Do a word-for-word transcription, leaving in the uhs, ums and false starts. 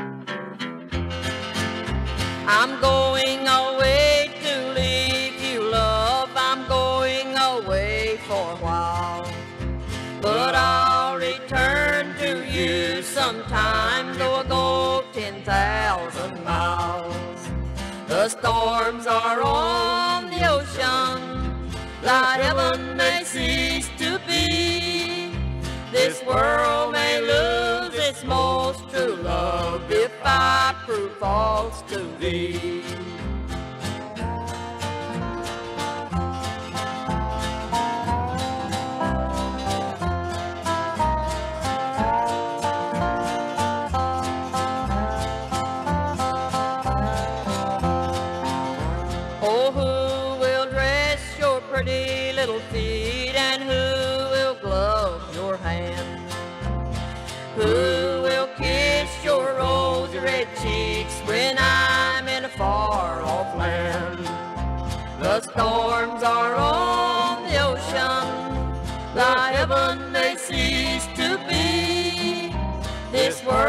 I'm going away to leave you, love. I'm going away for a while, but I'll return to you sometime, though I go ten thousand miles. The storms are on the ocean, like heaven may cease to be. This world may lose its most true love if I prove false to thee. Oh, who will dress your pretty little feet, and who will glove your hand? Who will kiss your rosy red cheeks when I'm in a far-off land? The storms are on the ocean, like heaven they cease to be. This world